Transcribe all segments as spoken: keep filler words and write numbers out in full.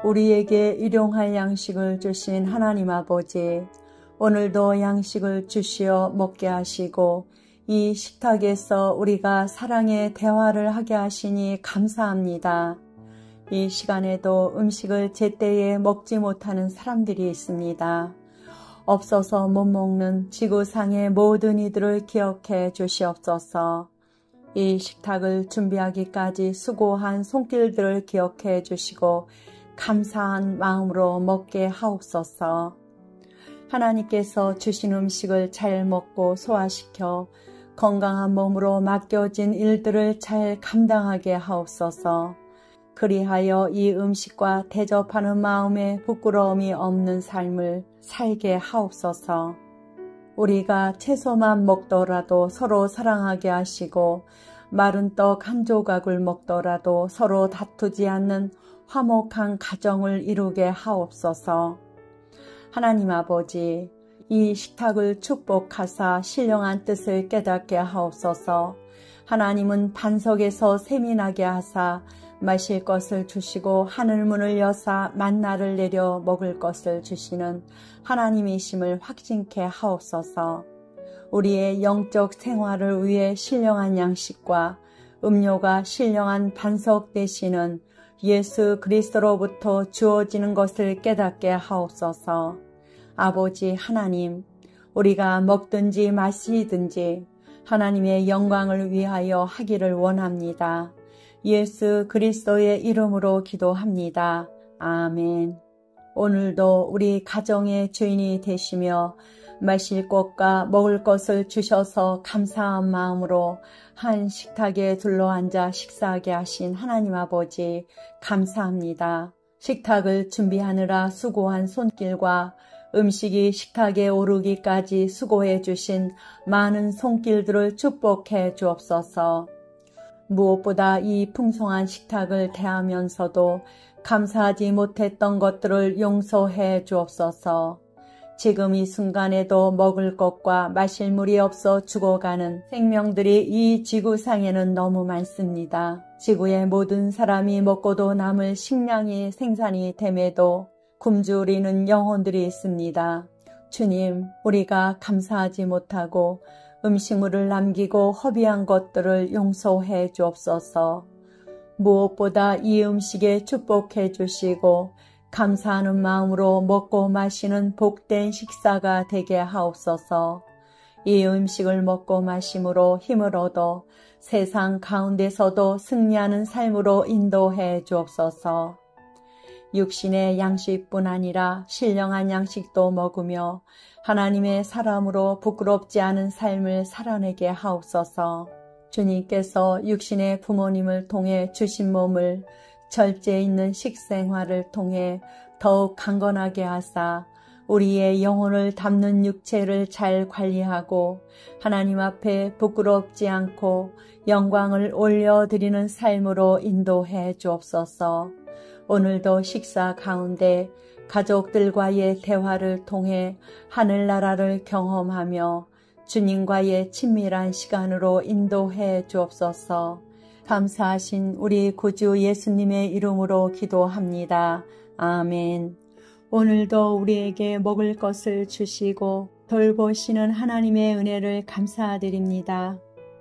우리에게 일용할 양식을 주신 하나님 아버지, 오늘도 양식을 주시어 먹게 하시고 이 식탁에서 우리가 사랑의 대화를 하게 하시니 감사합니다. 이 시간에도 음식을 제때에 먹지 못하는 사람들이 있습니다. 없어서 못 먹는 지구상의 모든 이들을 기억해 주시옵소서. 이 식탁을 준비하기까지 수고한 손길들을 기억해 주시고 감사한 마음으로 먹게 하옵소서. 하나님께서 주신 음식을 잘 먹고 소화시켜 건강한 몸으로 맡겨진 일들을 잘 감당하게 하옵소서. 그리하여 이 음식과 대접하는 마음에 부끄러움이 없는 삶을 살게 하옵소서. 우리가 채소만 먹더라도 서로 사랑하게 하시고 마른 떡 한 조각을 먹더라도 서로 다투지 않는 화목한 가정을 이루게 하옵소서. 하나님 아버지, 이 식탁을 축복하사 신령한 뜻을 깨닫게 하옵소서. 하나님은 반석에서 샘이 나게 하사 마실 것을 주시고 하늘문을 여사 만나를 내려 먹을 것을 주시는 하나님이심을 확신케 하옵소서. 우리의 영적 생활을 위해 신령한 양식과 음료가 신령한 반석 되시는 예수 그리스도로부터 주어지는 것을 깨닫게 하옵소서. 아버지 하나님, 우리가 먹든지 마시든지 하나님의 영광을 위하여 하기를 원합니다. 예수 그리스도의 이름으로 기도합니다. 아멘. 오늘도 우리 가정의 주인이 되시며 마실 것과 먹을 것을 주셔서 감사한 마음으로 한 식탁에 둘러앉아 식사하게 하신 하나님 아버지 감사합니다. 식탁을 준비하느라 수고한 손길과 음식이 식탁에 오르기까지 수고해 주신 많은 손길들을 축복해 주옵소서. 무엇보다 이 풍성한 식탁을 대하면서도 감사하지 못했던 것들을 용서해 주옵소서. 지금 이 순간에도 먹을 것과 마실 물이 없어 죽어가는 생명들이 이 지구상에는 너무 많습니다. 지구의 모든 사람이 먹고도 남을 식량이 생산이 됨에도 굶주리는 영혼들이 있습니다. 주님, 우리가 감사하지 못하고 음식물을 남기고 허비한 것들을 용서해 주옵소서. 무엇보다 이 음식에 축복해 주시고 감사하는 마음으로 먹고 마시는 복된 식사가 되게 하옵소서. 이 음식을 먹고 마심으로 힘을 얻어 세상 가운데서도 승리하는 삶으로 인도해 주옵소서. 육신의 양식뿐 아니라 신령한 양식도 먹으며 하나님의 사람으로 부끄럽지 않은 삶을 살아내게 하옵소서. 주님께서 육신의 부모님을 통해 주신 몸을 절제 있는 식생활을 통해 더욱 강건하게 하사 우리의 영혼을 담는 육체를 잘 관리하고 하나님 앞에 부끄럽지 않고 영광을 올려드리는 삶으로 인도해 주옵소서. 오늘도 식사 가운데 가족들과의 대화를 통해 하늘나라를 경험하며 주님과의 친밀한 시간으로 인도해 주옵소서. 감사하신 우리 구주 예수님의 이름으로 기도합니다. 아멘. 오늘도 우리에게 먹을 것을 주시고 돌보시는 하나님의 은혜를 감사드립니다.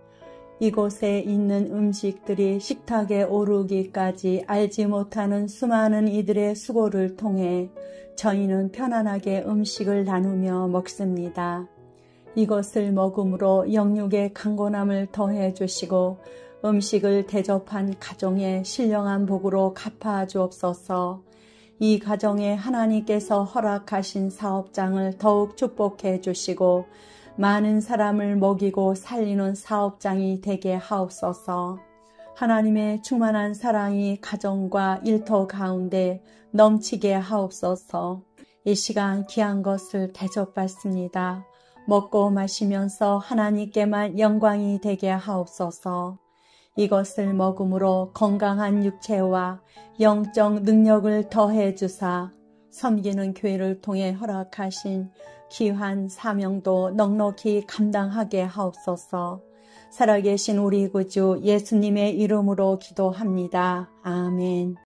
이곳에 있는 음식들이 식탁에 오르기까지 알지 못하는 수많은 이들의 수고를 통해 저희는 편안하게 음식을 나누며 먹습니다. 이것을 먹음으로 영육의 강건함을 더해 주시고 음식을 대접한 가정의 신령한 복으로 갚아 주옵소서. 이 가정에 하나님께서 허락하신 사업장을 더욱 축복해 주시고 많은 사람을 먹이고 살리는 사업장이 되게 하옵소서. 하나님의 충만한 사랑이 가정과 일터 가운데 넘치게 하옵소서. 이 시간 귀한 것을 대접받습니다. 먹고 마시면서 하나님께만 영광이 되게 하옵소서. 이것을 먹음으로 건강한 육체와 영적 능력을 더해 주사 섬기는 교회를 통해 허락하신 귀한 사명도 넉넉히 감당하게 하옵소서. 살아계신 우리 구주 예수님의 이름으로 기도합니다. 아멘.